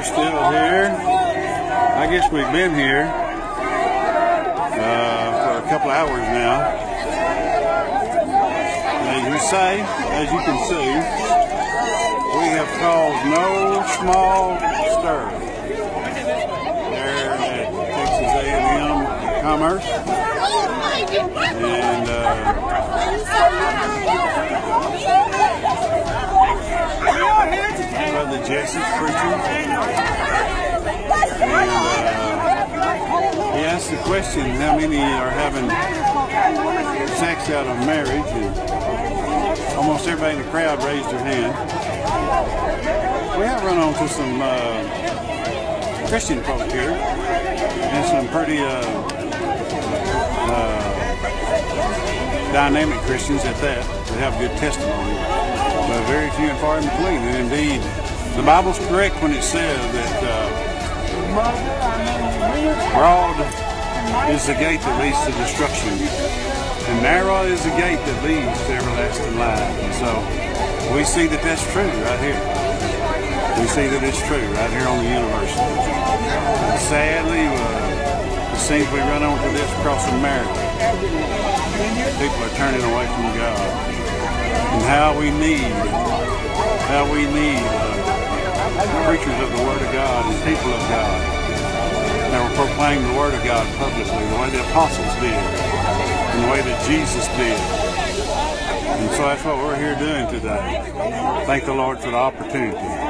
still here. I guess we've been here for a couple hours now. As you can see, we have caused no small stir there at Texas A&M Commerce. And Brother Jesse's preaching. And he asked the question, how many are having sex out of marriage? And almost everybody in the crowd raised their hand. We have run onto some Christian folk here, and some pretty dynamic Christians at that have good testimony, but very few and far in between. And indeed, the Bible's correct when it says that broad is the gate that leads to destruction, and narrow is the gate that leads to everlasting life. And so we see that that's true right here. We see that it's true right here on the university. And sadly, it seems we run onto this across America. People are turning away from God, and how we need preachers of the Word of God and people of God that will proclaim the Word of God publicly, the way the apostles did, and the way that Jesus did. And so that's what we're here doing today. Thank the Lord for the opportunity.